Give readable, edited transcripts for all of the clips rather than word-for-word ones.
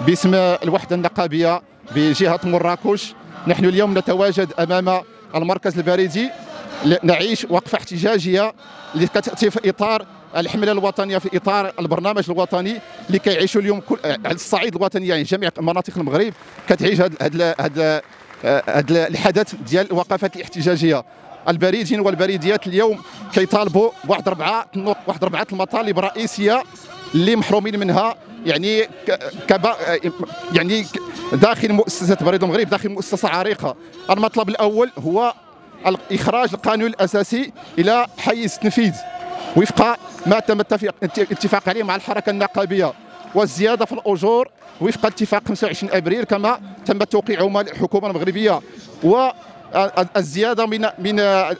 باسم الوحدة النقابية بجهة مراكش. نحن اليوم نتواجد أمام المركز البريدي، نعيش وقفة احتجاجية اللي كتأتي في إطار الحملة الوطنية، في إطار البرنامج الوطني اللي كيعيشوا اليوم على الصعيد الوطني، يعني جميع مناطق المغرب كتعيش هذا الحدث ديال الوقفات الاحتجاجية. البريديين والبريديات اليوم كيطالبوا بواحد أربعة المطالب رئيسية اللي محرومين منها، يعني داخل مؤسسة بريد المغرب، داخل مؤسسة عريقة. المطلب الأول هو إخراج القانون الأساسي إلى حيز التنفيذ وفق ما تم الاتفاق عليه مع الحركة النقابية، والزيادة في الأجور وفق اتفاق 25 أبريل كما تم توقيعه مع الحكومة المغربية، والزيادة من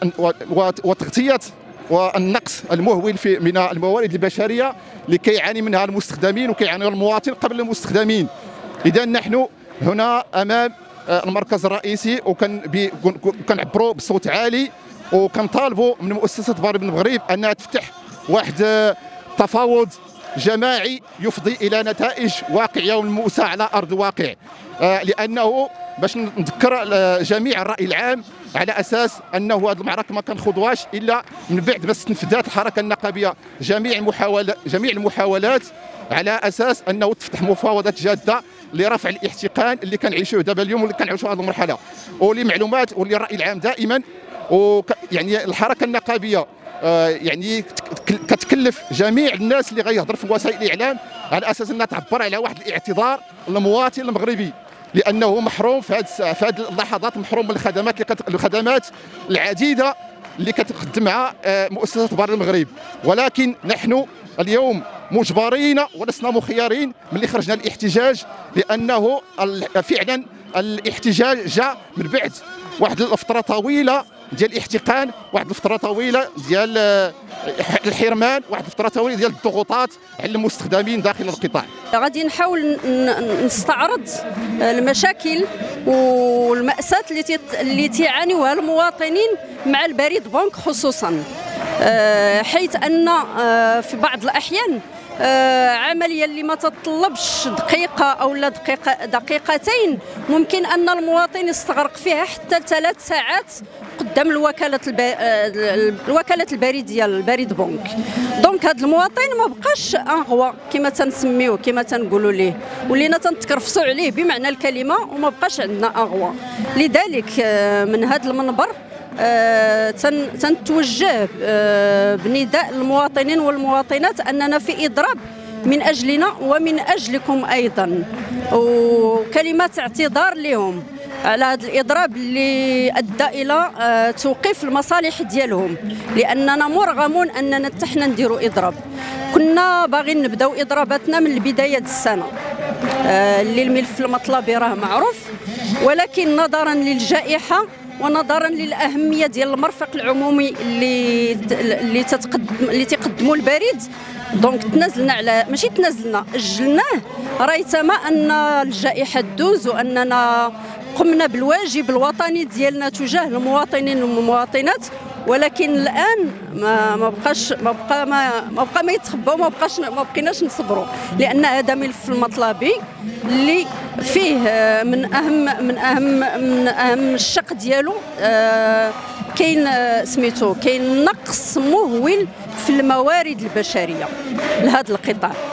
وتغطية والنقص المهول من الموارد البشرية اللي كيعاني منها المستخدمين وكيعاني المواطن قبل المستخدمين. إذا نحن هنا أمام المركز الرئيسي وكنعبروا بصوت عالي وكنطالبوا من مؤسسة بريد المغرب أنها تفتح واحد تفاوض جماعي يفضي إلى نتائج واقعية وملموسة على أرض الواقع، لأنه باش نذكر جميع الرأي العام على أساس أنه هذه المعركة ما كنخوضوهاش إلا من بعد ما استنفذت الحركة النقابية جميع المحاولات على أساس أنه تفتح مفاوضات جادة لرفع الاحتقان اللي كنعيشوه دابا اليوم واللي كنعيشوه هذه المرحلة. ولمعلومات وللرأي العام دائما يعني الحركة النقابية يعني كتكلف جميع الناس اللي غيهضر في وسائل الإعلام على أساس أنها تعبر على واحد الاعتذار للمواطن المغربي، لأنه محروم في هذه اللحظات، محروم من الخدمات العديدة اللي كتقدمها مؤسسة بريد المغرب. ولكن نحن اليوم مجبرين ولسنا مخيرين ملي خرجنا الاحتجاج، لأنه فعلا الاحتجاج جاء من بعد واحد الفترة طويلة ديال الاحتقان، واحد الفترة طويلة ديال الحرمان، واحد الفترة طويلة ديال الضغوطات على المستخدمين داخل القطاع. غادي نحاول نستعرض المشاكل والمأساة اللي تيعانيوها المواطنين مع البريد بنك خصوصا، حيث أن في بعض الأحيان عملية اللي ما تطلبش دقيقة أو لا دقيقتين ممكن أن المواطن يستغرق فيها حتى 3 ساعات قدام الوكالة البريدية البريد بنك. دونك هذا المواطن ما بقاش انغوا كما تنسميوه كما تنقولوا ليه، ولينا تنتكرفسوا عليه بمعنى الكلمة وما بقاش عندنا انغوا. لذلك من هذا المنبر تنتوجه بنداء المواطنين والمواطنات أننا في إضراب من أجلنا ومن أجلكم أيضا، وكلمات اعتذار لهم على هذا الإضراب اللي أدى إلى توقيف المصالح ديالهم، لأننا مرغمون أننا حتى نديروا إضراب. كنا باغيين نبداو إضراباتنا من بداية السنة اللي الملف المطلبي راه معروف، ولكن نظرا للجائحة ونظرا للاهميه ديال المرفق العمومي اللي تقدموا البريد، دونك تنازلنا على ماشي تنازلنا اجلناه ريثما ان الجائحه تدوز واننا قمنا بالواجب الوطني ديالنا تجاه المواطنين والمواطنات. ولكن الان ما بقى ما يتخبى وما بقيناش نصبروا، لان هذا ملف المطلبي اللي فيه من اهم الشق ديالو كاين سميتو كاين نقص مهول في الموارد البشريه لهذا القطاع.